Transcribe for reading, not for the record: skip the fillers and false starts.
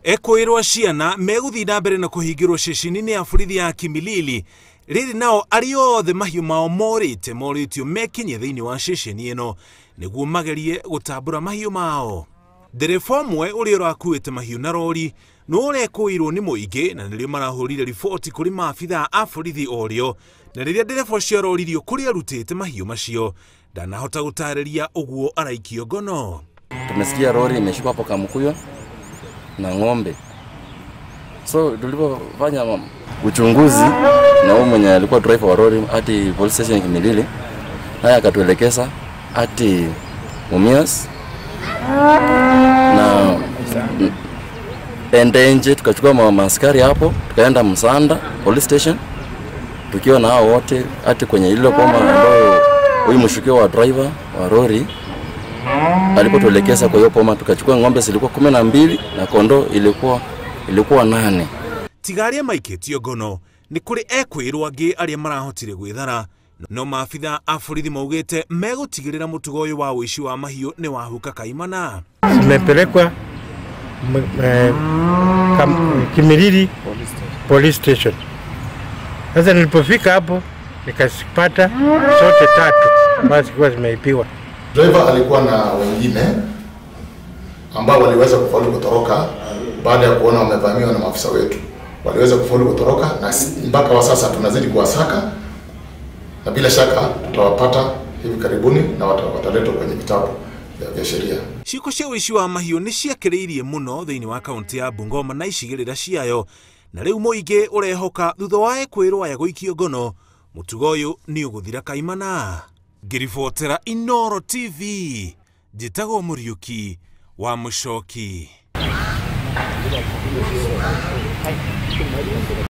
Ekwirwa ciana meguthi na mbere na kuhingirwo ceceni-ini ya borithi ya Kimilili riri nao ari othe mahiũ mao moritio mekinye thiini wa ceceni ino niguo magerie gutambura mahiũ mao. Ndereba ũmwe ũrĩa ũrakuĩte mahiũ na rori no ũrekwĩrwo nĩ mũingĩ na nĩrĩo marahũrire riboti kũrĩ maabithaa a borithi orĩo, na rĩrĩa ndereba ũcio aroririo kũrĩa arutĩte mahiũ macio ndanahota gũtarĩria ũguo araikio ngono. Tumesikia lori imeshuka hapo Kamkuyo na ng'ombe. So tulipofanya uchunguzi na huyo mwenye alikuwa driver wa lori hadi police station Kimilili, naye akatuelekeza hadi Mumias na Endenje, tukachukua maaskari hapo tukaenda Msanda police station tukiwa na hao wote hadi kwenye ile boma ambayo huyu mshukio wa driver wa lori alipotuelekeza. Kwa hiyo boma tukachukua ng'ombe zilikuwa 12 na kondoo ilikuwa 8. Tigaria maikĩtio ngono nĩ kũrĩ ekwĩrwo angĩ arĩa marahotire gwĩthara, no maabithaa a borithi maugĩte megũtigĩrĩra mũtugo ũyũ wa ũici wa mahiũ nĩ wahuka kaimana. Zimepelekwa Kimilili police station. Sasa nilipofika hapo nikasipata zote 3 ambazo zilikuwa zimeibiwa. Driver alikuwa na wengine ambao waliweza kufaulu kutoroka baada ya kuona wamevamiwa na maafisa wetu. Waliweza kufaulu kutoroka na mpaka wa sasa tunazidi kuwasaka, na bila shaka tutawapata hivi karibuni na wataletwa kwenye vitabu vya sheria. Ciiko cia ũici wa mahiũ nĩ ciakĩrĩirie mũno thĩinĩ wa kaunti ya Bungoma na icigĩrĩra ciayo, na rĩu mũingĩ ũrehoka thutha wa ekwĩrwo aya gũikio ngono mũtugo ũyũ nĩ ũgũthira kaimana. Ngĩribotera Inooro TV, njĩtagwo Mũriũki wa Mũchoki.